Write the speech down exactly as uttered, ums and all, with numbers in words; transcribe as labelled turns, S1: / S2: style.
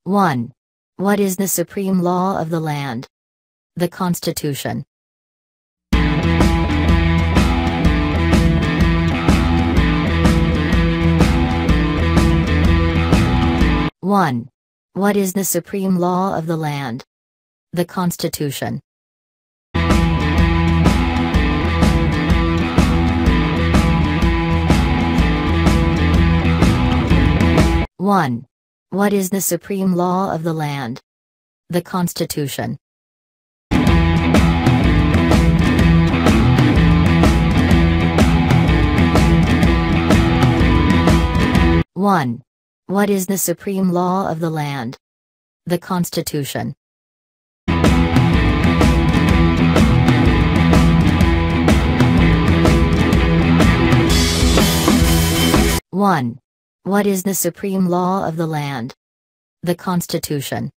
S1: one. What is the supreme law of the land? The Constitution. one. What is the supreme law of the land? The Constitution. one. What is the supreme law of the land? The Constitution. one. What is the supreme law of the land? The Constitution. one. What is the supreme law of the land? The Constitution.